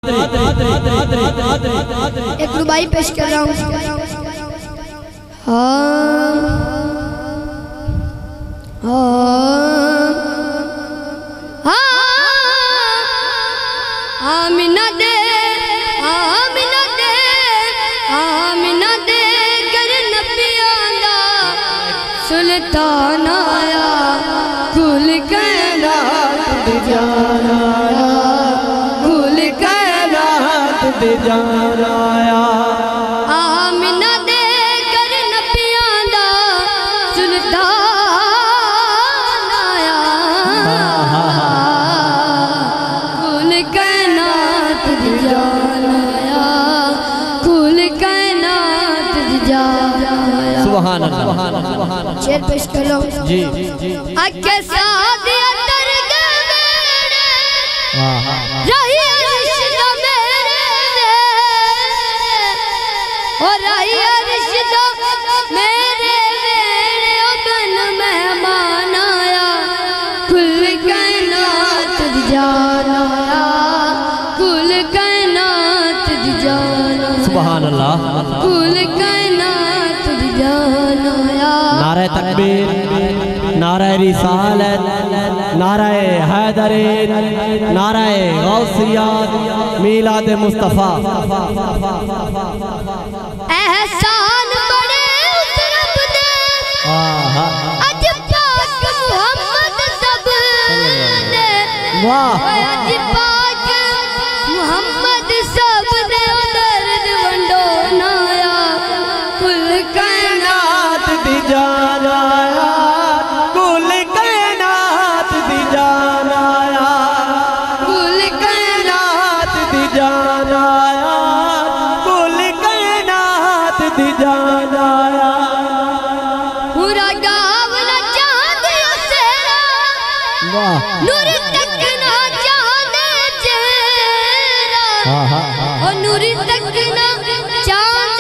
एक रुबाई पेश कर रहा हूँ। आमिना दे आमिना दे आमिना दे कर नबियां दा सुल्तान आया कुल कायनात दे जान आया कुल कायनात दे जान आया। आमिना दे कर नबियां दा सुल्तान आया कुल कायनात दे जान आया कुल कायनात दे जान आया। सुभान अल्लाह। शेर पेश करो जी अके सादिया रही रिश्ता मेरे और रही रिश्ता मेरे ओ बन मेहमान आया कुल कायनात दी जान आया कुल कायनात दी जान आया। सुभान अल्लाह। कुल कायनात दी जान आया। नारे तकबीर, नारे रिसालत, नारे हैदरी, नारे गौसियत, मीलाद मुस्तफा। एहसान बड़े उस रब दे अज पाक मोहम्मद सब दे वाह अज पाक मोहम्मद सब दे दर्द वंडो नाया कुल कायनात दी जान आया कुल कायनात दी जान आया कुल कायनात दी जान आया कुल कायनात दी जान आया। पूरा गावला चांद सेरा वाह नूर तक ना चांद चेहरा ओ नूर तक ना चांद